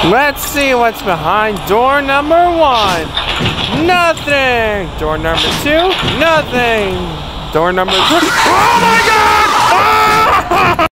Let's see what's behind door number 1. Nothing. Door number 2. Nothing. Door number 3. Oh my God!